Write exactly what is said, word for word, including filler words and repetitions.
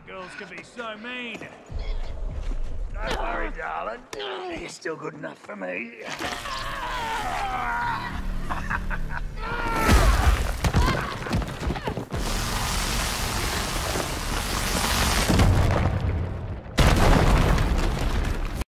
girls can be so mean. Don't worry, darling. You're still good enough for me.